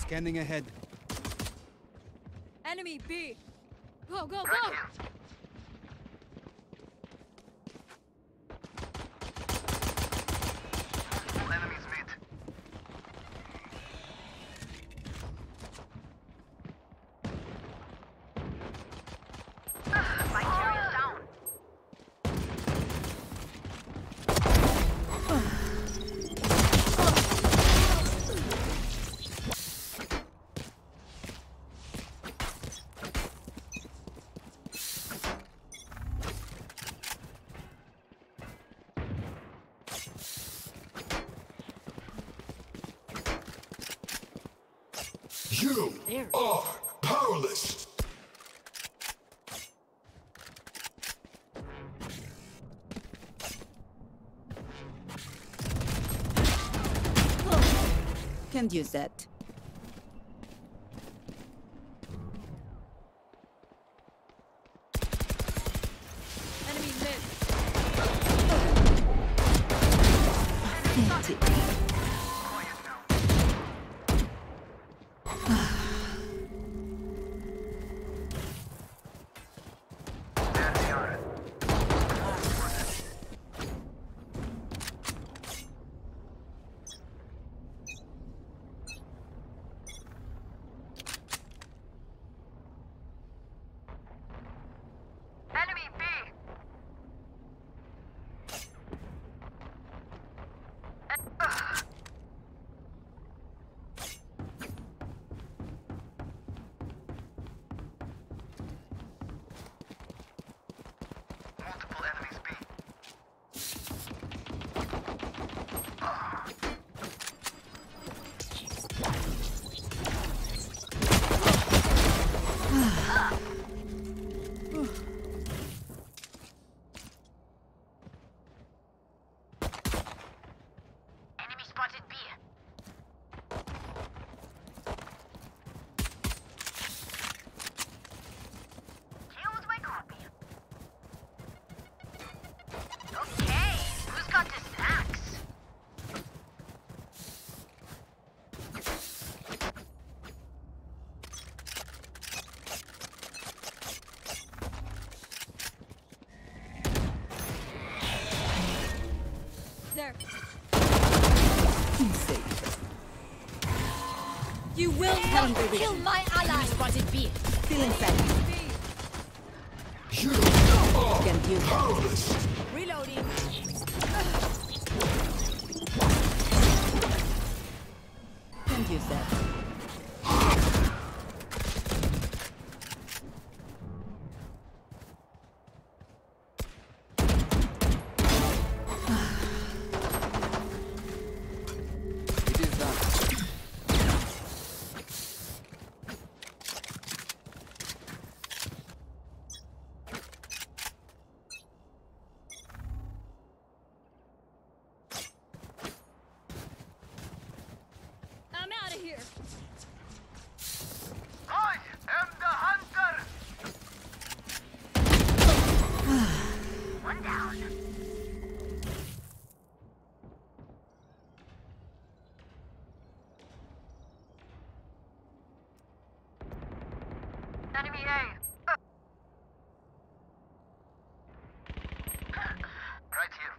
Scanning ahead. Enemy B. Go, go, Right go! here. Multiple enemies mid. My carrier's down. You are powerless. Can't use that. Enemy mid. Pathetic. Quiet now. There they are. Enemy B. Multiple enemies B. Enemy spotted B. Killed my copy. Okay, who's got the snacks? There. Insane. You will not kill my ally! Spotted B. Feeling fat. B. You are Can't use that. powerless. Reloading. Can't use that. It is done. I'm out of here. I am the hunter! One down. Enemy A. Right here.